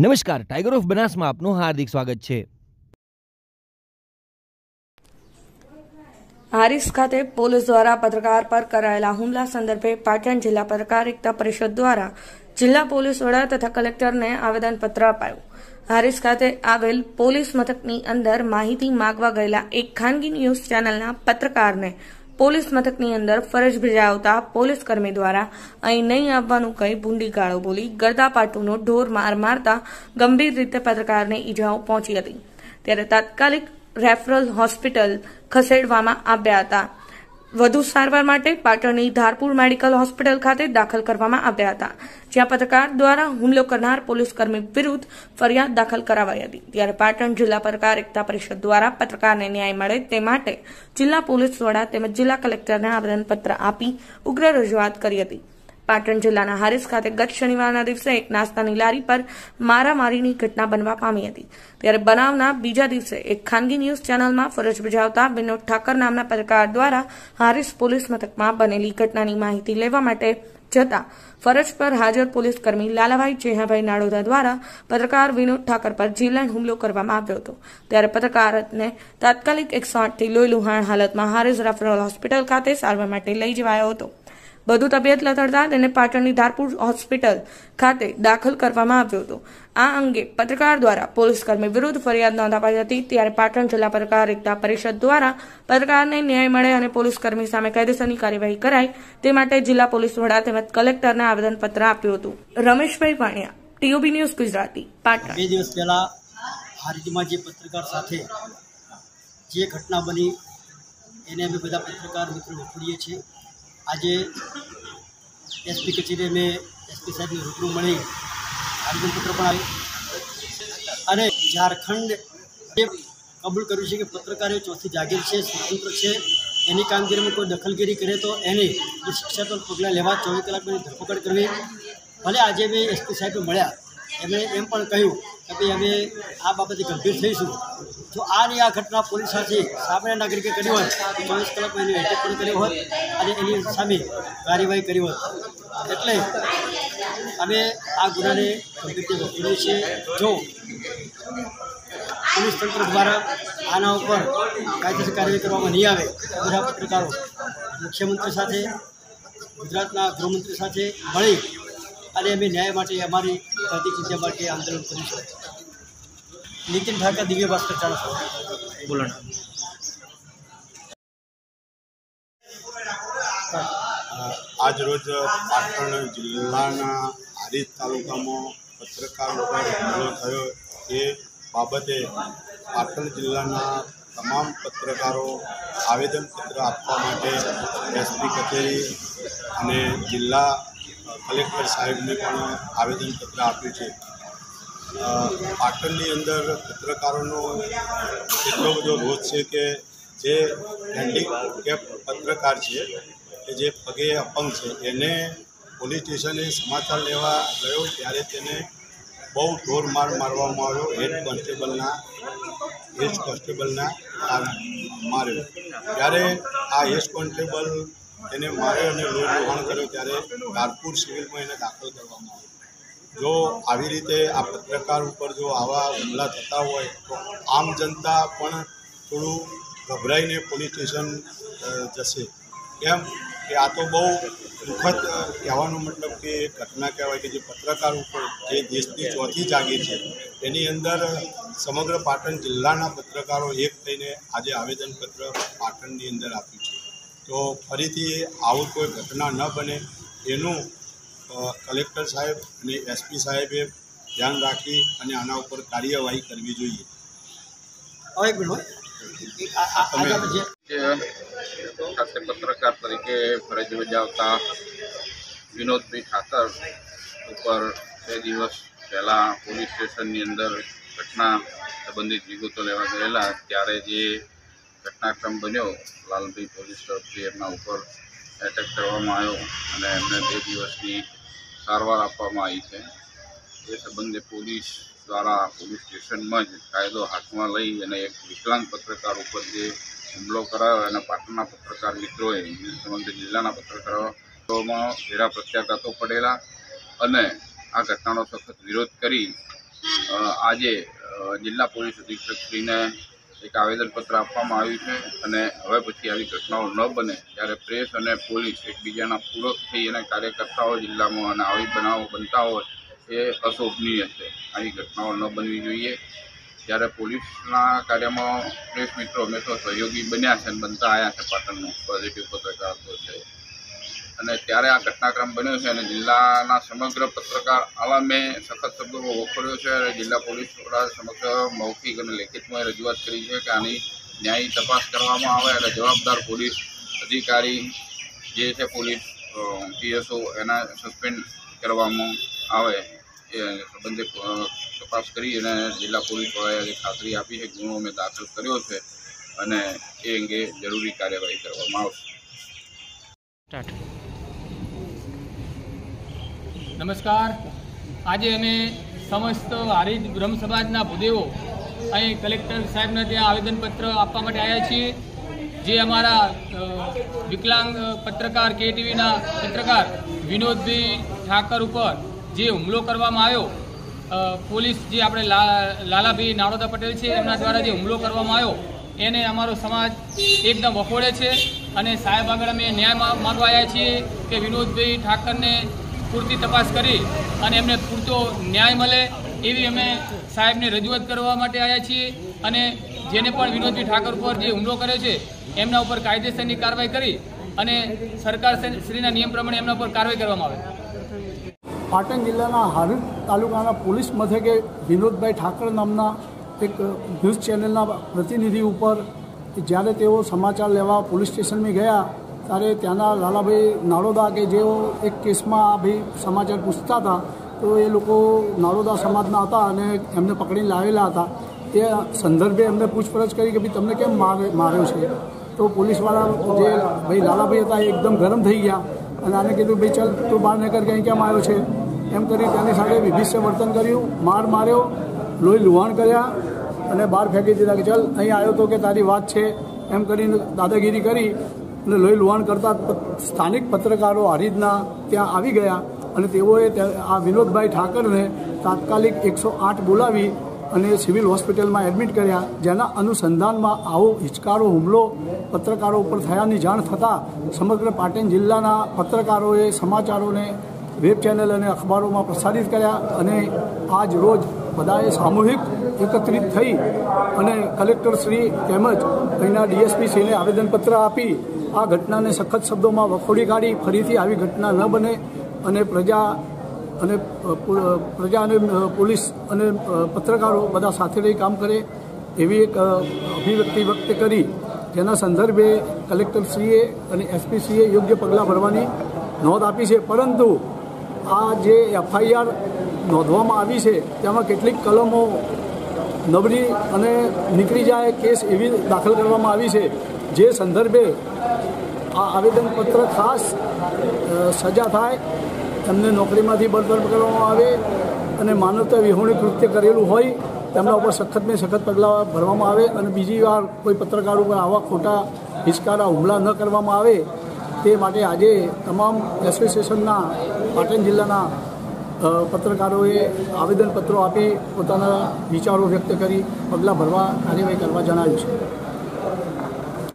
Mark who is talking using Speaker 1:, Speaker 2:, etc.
Speaker 1: નમસ્કાર, tiger of બનાસમાં આપનું હાર્દિક સ્વાગત છે।
Speaker 2: હારીજ ખાતે પોલીસ દ્વારા પત્રકાર પર કરાયેલા હુમલા સંદર્ભે પાટણ જિલ્લા પત્રકારિતા પરિષદ દ્વારા જિલ્લા પોલીસ વડા તથા કલેક્ટરને આવેદનપત્ર અપાયું। હારીજ ખાતે આવેલ પોલીસ મથકની અંદર માહિતી માંગવા ગયેલા એક ખાનગી ન્યૂઝ ચેનલના પત્રકારને પોલીસ મથકની અંદર ફરજ બજાવતા પોલીસ કર્મી દ્વારા અહીં નહીં આવવાનું કહી ભૂંડી ગાળો બોલી ગરદાપાટુનો ઢોર માર મારતા ગંભીર રીતે પત્રકારને ઈજાઓ પહોંચી હતી। ત્યારે તાત્કાલિક રેફરલ હોસ્પિટલ ખસેડવામાં આવ્યા હતા। વધુ સારવાર માટે પાટણની ધારપુર મેડિકલ હોસ્પિટલ ખાતે દાખલ કરવામાં આવ્યા હતા, જ્યાં પત્રકાર દ્વારા હુમલો કરનાર પોલીસકર્મી વિરુદ્ધ ફરિયાદ દાખલ કરાવાઈ હતી। ત્યારે પાટણ જિલ્લા પત્રકારિતા પરિષદ દ્વારા પત્રકારને ન્યાય મળે તે માટે જિલ્લા પોલીસ વડા તેમજ જિલ્લા કલેક્ટરને આવેદનપત્ર આપી ઉગ્ર રજૂઆત કરી હતી। પાટણ જિલ્લાના હારીજ ખાતે ગત શનિવારના દિવસે એક નાસ્તાની લારી પર મારામારીની ઘટના બનવા પામી હતી। ત્યારે બનાવના બીજા દિવસે એક ખાનગી ન્યૂઝ ચેનલમાં ફરજ બજાવતા વિનોદ ઠાકર નામના પત્રકાર દ્વારા હારીજ પોલીસ મથકમાં બનેલી ઘટનાની માહિતી લેવા માટે જતા ફરજ પર હાજર પોલીસ કર્મી લાલાભાઈ ચેહાભાઈ નાડોદા દ્વારા પત્રકાર વિનોદ ઠાકર પર જીવલેણ હુમલો કરવામાં આવ્યો હતો। ત્યારે પત્રકારને તાત્કાલિક 108 થી લોહી લુહાણ હાલતમાં હારીજ રેફરલ હોસ્પિટલ ખાતે સારવાર માટે લઈ જવાયો હતો। વધુ તબિયત લથડતા તેને પાટણની ધારપુર હોસ્પિટલ ખાતે દાખલ કરવામાં આવ્યો હતો। આ અંગે પત્રકાર દ્વારા પોલીસકર્મી વિરુદ્ધ ફરિયાદ નોંધાવાઈ હતી। ત્યારે પાટણ જિલ્લા પત્રકારિતા પરિષદ દ્વારા પત્રકારને ન્યાય મળે અને પોલીસકર્મી સામે કાયદેસરની કાર્યવાહી કરાય તે માટે જિલ્લા પોલીસ વડા તેમજ કલેક્ટરને આવેદનપત્ર આપ્યું હતું। Rameshbhai Vaniya, TOB news Gujarati, Patan.
Speaker 3: 2 દિવસ પહેલા હારીજમાં જે પત્રકાર સાથે જે ઘટના બની એને અમે બધા પત્રકાર મિત્રો વખોડીએ છીએ। આજે એસપી કચેરી મેં એસપી સાહેબને રૂબરૂ મળી આવેદનપત્ર પણ આવ્યું અને ઝારખંડ એ કબૂલ કર્યું છે કે પત્રકાર એ ચોથી જાગીર છે, સ્વતંત્ર છે, એની કામગીરીમાં કોઈ દખલગીરી કરે તો એને શિક્ષાત્મક પગલાં લેવા 24 કલાકની ધરપકડ કરવી। ભલે આજે મેં એસપી સાહેબને મળ્યા, એમણે એમ પણ કહ્યું કે ભાઈ અમે આ બાબતે ગંભીર થઈશું। જો આની આ ઘટના પોલીસ સાથે સામાન્ય નાગરિકે કરી હોત તો 24 કલાકમાં એની અટક પણ કર્યો હોત અને એની સામે કાર્યવાહી કરી હોત। એટલે અમે આ ગુનાને ગંભીરથી વખોડીએ છીએ। જો પોલીસ તંત્ર દ્વારા આના ઉપર કાયદેસર કાર્યવાહી કરવામાં નહીં આવે તો બધા પત્રકારો મુખ્યમંત્રી સાથે, ગુજરાતના ગૃહમંત્રી સાથે મળી અને અમે ન્યાય માટે અમારી પ્રતિક ચિંતા માટે આંદોલન કરીશું। નીતિન ઠાકર, દિવ્ય ભાસ્કર, ચાણસ્મા।
Speaker 1: બોલો।
Speaker 4: આજરોજ પાટણ જિલ્લાના હારીજ તાલુકામાં પત્રકાર ઉપર હુમલો થયો એ બાબતે પાટણ જિલ્લાના તમામ પત્રકારો આવેદનપત્ર આપવા માટે એસપી કચેરી અને જિલ્લા કલેક્ટર સાહેબને પણ આવેદનપત્ર આપ્યું છે। પાટણની અંદર પત્રકારોનો એટલો બધો રોષ છે કે જે હેન્ડીકેપ પત્રકાર છે કે જે પગે અપંગ છે એને પોલીસ સ્ટેશને સમાચાર લેવા ગયો ત્યારે તેને બહુ ઢોર માર મારવામાં આવ્યો। હેડ કોન્સ્ટેબલના માર્યો। ત્યારે આ હેડ કોન્સ્ટેબલ એને માર્યો અને લોહી લુહાણ કર્યો ત્યારે ધારપુર સિવિલમાં એને દાખલ કરવામાં આવ્યો। જો આવી રીતે આ પત્રકાર ઉપર જો આવા હુમલા થતા હોય તો આમ જનતા પણ થોડું ગભરાઈને પોલીસ સ્ટેશન જશે। કેમ કે આ તો બહુ દુઃખદ કહેવાનો મતલબ કે ઘટના કહેવાય કે જે પત્રકાર ઉપર જે દેશની ચોથી જાગીર છે એની અંદર સમગ્ર પાટણ જિલ્લાના પત્રકારો એક થઈને આજે આવેદનપત્ર પાટણની અંદર આપ્યું છે। તો ફરીથી આવું કોઈ ઘટના ન બને એનું કલેક્ટર સાહેબ અને એસપી સાહેબે ધ્યાન રાખી અને આના ઉપર કાર્યવાહી કરવી જોઈએ।
Speaker 5: પત્રકાર તરીકે ફરજ બજાવતા વિનોદભાઈ ઠાકર ઉપર 2 દિવસ પહેલાં પોલીસ સ્ટેશનની અંદર ઘટના સંબંધિત વિગતો લેવા ગયેલા ત્યારે જે ઘટનાક્રમ બન્યો, લાલભાઈ પોલીસ તરફથી એમના ઉપર એટેક કરવામાં આવ્યો અને એમને 2 દિવસની સારવાર આપવામાં આવી છે। એ સંબંધે પોલીસ દ્વારા પોલીસ સ્ટેશનમાં જ કાયદો હાથમાં લઈ અને એક વિકલાંગ પત્રકાર ઉપર જે હુમલો કરાયો અને પાટણના પત્રકાર મિત્રોએ સમગ્ર જિલ્લાના પત્રકારોમાં ઘેરા પ્રત્યાઘાતો પડેલા અને આ ઘટનાનો સખત વિરોધ કરી આજે જિલ્લા પોલીસ અધિક્ષકશ્રીને એક આવેદનપત્ર આપવામાં આવ્યું છે અને હવે પછી આવી ઘટનાઓ ન બને ત્યારે પ્રેસ અને પોલીસ એકબીજાના પૂરક થઈ અને કાર્યકર્તાઓ જિલ્લામાં અને આવી બનાવો બનતા હોય એ અશોભનીય છે. આવી ઘટનાઓ ન બનવી જોઈએ. જ્યારે પોલીસના કાર્યમાં પ્રેસ મિત્રો હંમેશા સહયોગી બન્યા છે અને બનતા આવ્યા છે. પાટણનો પોઝિટિવ પત્રકારત્વ છે અને ત્યારે આ ઘટનાક્રમ બન્યો છે અને જિલ્લાના સમગ્ર પત્રકાર આલમે સખત શબ્દોમાં વખોડ્યો છે અને જિલ્લા પોલીસ વડા સમક્ષ મૌખિક અને લેખિતમાં રજૂઆત કરી છે કે આની ન્યાયી તપાસ કરવામાં આવે અને જવાબદાર પોલીસ અધિકારી જે છે પોલીસ પીએસઓ એના સસ્પેન્ડ કરવામાં આવે એ સંબંધિત તપાસ કરી અને જિલ્લા પોલીસ વડાએ ખાતરી આપી છે. ગુનો અમે દાખલ કર્યો છે અને એ અંગે જરૂરી કાર્યવાહી કરવામાં આવશે.
Speaker 6: નમસ્કાર. આજે અમે સમસ્ત હારીજ બ્રહ્મ સમાજના ભૂદેવો અહીં કલેક્ટર સાહેબને ત્યાં આવેદનપત્ર આપવા માટે આવ્યા છીએ. જે અમારા વિકલાંગ પત્રકાર KTVના પત્રકાર વિનોદભાઈ ઠાકર ઉપર જે હુમલો કરવામાં આવ્યો, પોલીસ જે આપણે લાલાભાઈ નાડોદા પટેલ છે એમના દ્વારા જે હુમલો કરવામાં આવ્યો એને અમારો સમાજ એકદમ વખોડે છે અને સાહેબ આગળ અમે ન્યાય માગવા આવ્યા છીએ કે વિનોદભાઈ ઠાકરને પૂરતી તપાસ કરી અને એમને પૂરતો ન્યાય મળે એવી અમે સાહેબને રજૂઆત કરવા માટે આવ્યા છીએ અને જેને પણ વિનોદભાઈ ઠાકર પર જે હુમલો કર્યો છે એમના ઉપર કાયદેસરની કાર્યવાહી કરી અને સરકાર શ્રીના નિયમ પ્રમાણે એમના ઉપર કાર્યવાહી કરવામાં આવે.
Speaker 7: પાટણ જિલ્લાના હારીજ તાલુકાના પોલીસ મથકે વિનોદભાઈ ઠાકર નામના એક ન્યૂઝ ચેનલના પ્રતિનિધિ ઉપર જ્યારે તેઓ સમાચાર લેવા પોલીસ સ્ટેશનમાં ગયા ત્યારે ત્યાંના લાલાભાઈ નાડોદા કે જેઓ એક કેસમાં ભાઈ સમાચાર પૂછતા હતા તો એ લોકો નાડોદા સમાજના હતા અને એમને પકડીને લાવેલા હતા. એ સંદર્ભે એમને પૂછપરછ કરી કે ભાઈ તમને કેમ માર્યો છે તો પોલીસવાળા જે ભાઈ લાલાભાઈ હતા એ એકદમ ગરમ થઈ ગયા અને આને કીધું ભાઈ ચાલ તું બહાર નીકળ કે અહીં કેમ આવ્યો છે એમ કરી તેની સાથે વિભિષ્ય વર્તન કર્યું, માર્યો, લોહી લુહાણ કર્યા અને બહાર ફેંકી દીધા કે ચાલ અહીં આવ્યો તો કે તારી વાત છે એમ કરીને દાદાગીરી કરી અને લોહી લુહાણ કરતા સ્થાનિક પત્રકારો હારીજના ત્યાં આવી ગયા અને તેઓએ આ વિનોદભાઈ ઠાકરને તાત્કાલિક 108 બોલાવી અને સિવિલ હોસ્પિટલમાં એડમિટ કર્યા. જેના અનુસંધાનમાં આવો હિચકારો હુમલો પત્રકારો ઉપર થયાની જાણ થતાં સમગ્ર પાટણ જિલ્લાના પત્રકારોએ સમાચારોને વેબ ચેનલ અને અખબારોમાં પ્રસારિત કર્યા અને આજ રોજ બધાએ સામૂહિક એકત્રિત થઈ અને કલેક્ટરશ્રી તેમજ અહીંના DSPશ્રીને આવેદનપત્ર આપી આ ઘટનાને સખત શબ્દોમાં વખોડી કાઢી ફરીથી આવી ઘટના ન બને અને પ્રજા અને પોલીસ અને પત્રકારો બધા સાથે રહી કામ કરે એવી એક અભિવ્યક્તિ વ્યક્ત કરી જેના સંદર્ભે કલેક્ટરશ્રીએ અને SPશ્રીએ યોગ્ય પગલાં ભરવાની નોંધ આપી છે. પરંતુ આ જે FIR નોંધવામાં આવી છે તેમાં કેટલીક કલમો નબળી અને નીકળી જાય કેસ એવી દાખલ કરવામાં આવી છે જે સંદર્ભે આ આવેદનપત્ર ખાસ સજા થાય, એમને નોકરીમાંથી બરતરફ કરવામાં આવે અને માનવતા વિહોણી કૃત્ય કરેલું હોય તેમના ઉપર સખતને સખત પગલાં ભરવામાં આવે અને બીજી વાર કોઈ પત્રકાર ઉપર આવા ખોટા હિચકારા હુમલા ન કરવામાં આવે તે માટે આજે તમામ એસોસિએશનના પાટણ જિલ્લાના પત્રકારોએ આવેદનપત્રો આપી પોતાના વિચારો વ્યક્ત કરી પગલાં ભરવા કાર્યવાહી કરવા જણાવ્યું છે.